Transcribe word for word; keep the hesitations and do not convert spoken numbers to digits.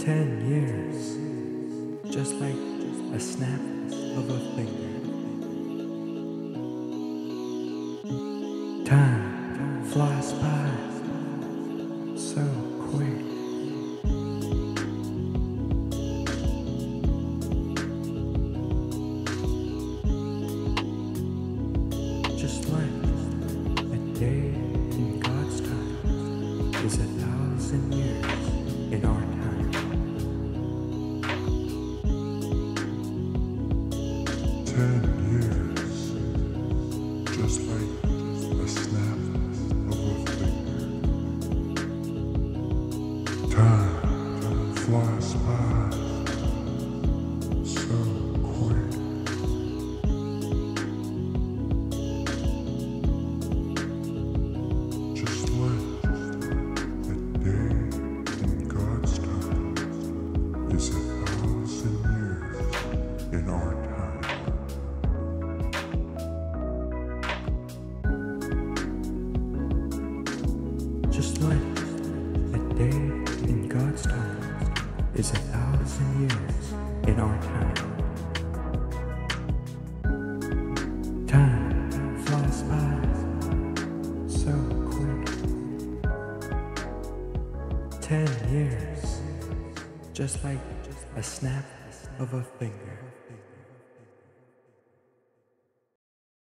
Ten years, just like a snap of a finger. Time flies by so quick. Just like a day in God's time is a thousand years in our time. Ten years, just like a snap of a finger. Time flies by so quick. Just like a day in God's time is a thousand years in our time. Just like a day in God's time is a thousand years in our time. Time flies by so quick. Ten years, just like a snap of a finger.